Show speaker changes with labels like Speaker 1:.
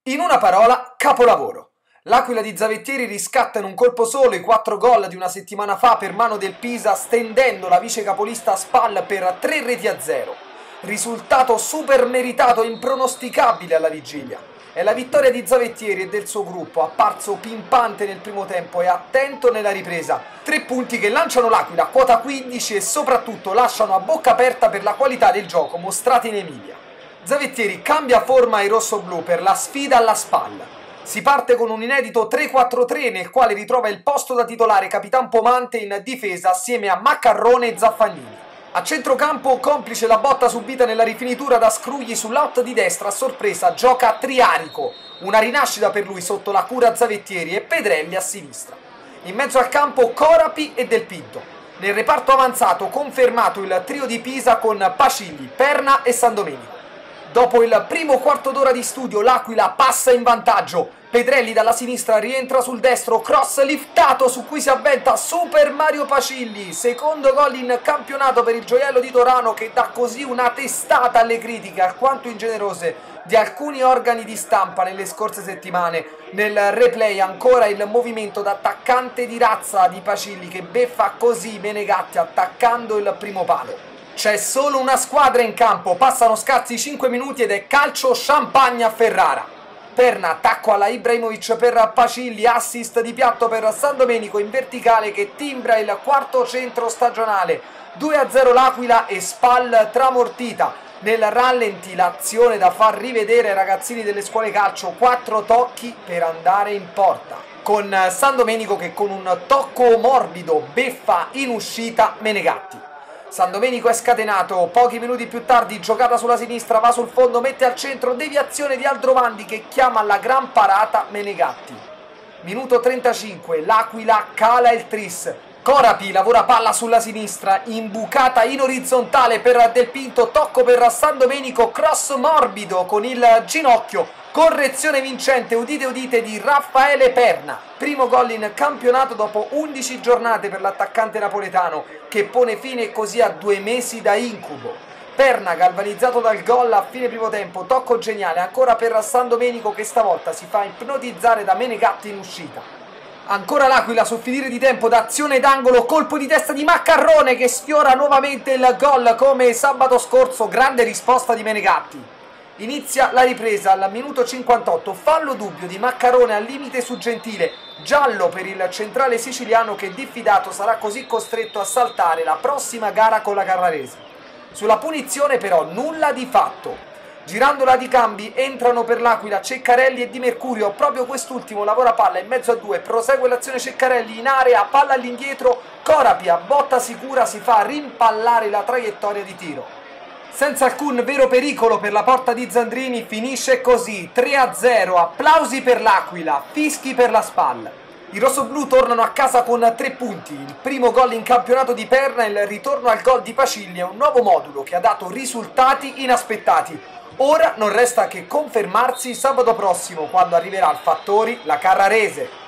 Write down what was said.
Speaker 1: In una parola, capolavoro. L'Aquila di Zavettieri riscatta in un colpo solo i 4 gol di una settimana fa per mano del Pisa, stendendo la vice capolista Spal per 3-0. Risultato super meritato e impronosticabile alla vigilia. È la vittoria di Zavettieri e del suo gruppo, apparso pimpante nel primo tempo e attento nella ripresa. 3 punti che lanciano l'Aquila a quota 15 e soprattutto lasciano a bocca aperta per la qualità del gioco mostrata in Emilia. Zavettieri cambia forma ai rossoblù per la sfida alla Spal. Si parte con un inedito 3-4-3 nel quale ritrova il posto da titolare Capitan Pomante in difesa assieme a Maccarrone e Zaffagnini. A centrocampo, complice la botta subita nella rifinitura da Scrugli sull'out di destra, a sorpresa gioca Triarico, una rinascita per lui sotto la cura Zavettieri, e Pedrelli a sinistra. In mezzo al campo Corapi e Del Pinto. Nel reparto avanzato confermato il trio di Pisa con Pacilli, Perna e San Domenico. Dopo il primo quarto d'ora di studio l'Aquila passa in vantaggio. Pedrelli dalla sinistra rientra sul destro, cross liftato su cui si avventa Super Mario Pacilli. Secondo gol in campionato per il gioiello di Torano, che dà così una testata alle critiche alquanto ingenerose di alcuni organi di stampa nelle scorse settimane. Nel replay ancora il movimento d'attaccante di razza di Pacilli che beffa così Menegatti attaccando il primo palo. C'è solo una squadra in campo, passano scarsi 5 minuti ed è calcio champagne a Ferrara. Perna, attacco alla Ibrahimovic per Pacilli, assist di piatto per San Domenico in verticale che timbra il quarto centro stagionale. 2-0 l'Aquila e Spal tramortita. Nel rallenti l'azione da far rivedere ai ragazzini delle scuole calcio, 4 tocchi per andare in porta. Con San Domenico che con un tocco morbido beffa in uscita Menegatti. San Domenico è scatenato, pochi minuti più tardi giocata sulla sinistra, va sul fondo, mette al centro, deviazione di Aldrovandi che chiama alla gran parata Menegatti. Minuto 35, l'Aquila cala il tris. Corapi lavora palla sulla sinistra, imbucata in orizzontale per Del Pinto, tocco per San Domenico, cross morbido con il ginocchio, correzione vincente, udite udite, di Raffaele Perna. Primo gol in campionato dopo 11 giornate per l'attaccante napoletano, che pone fine così a 2 mesi da incubo. Perna galvanizzato dal gol a fine primo tempo, tocco geniale ancora per San Domenico che stavolta si fa ipnotizzare da Menegatti in uscita. Ancora l'Aquila sul finire di tempo d'azione d'angolo, colpo di testa di Maccarrone che sfiora nuovamente il gol come sabato scorso, grande risposta di Menegatti. Inizia la ripresa al minuto 58, fallo dubbio di Maccarrone al limite su Gentile, giallo per il centrale siciliano che diffidato sarà così costretto a saltare la prossima gara con la Carrarese. Sulla punizione però nulla di fatto. Girandola di cambi entrano per l'Aquila Ceccarelli e Di Mercurio, proprio quest'ultimo lavora palla in mezzo a 2, prosegue l'azione Ceccarelli in area, palla all'indietro, Corapi a botta sicura si fa rimpallare la traiettoria di tiro. Senza alcun vero pericolo per la porta di Zandrini finisce così, 3-0, applausi per l'Aquila, fischi per la Spal. I rossoblù tornano a casa con 3 punti, il primo gol in campionato di Perna, il ritorno al gol di Pacilli è un nuovo modulo che ha dato risultati inaspettati. Ora non resta che confermarsi sabato prossimo quando arriverà al Fattori la Carrarese.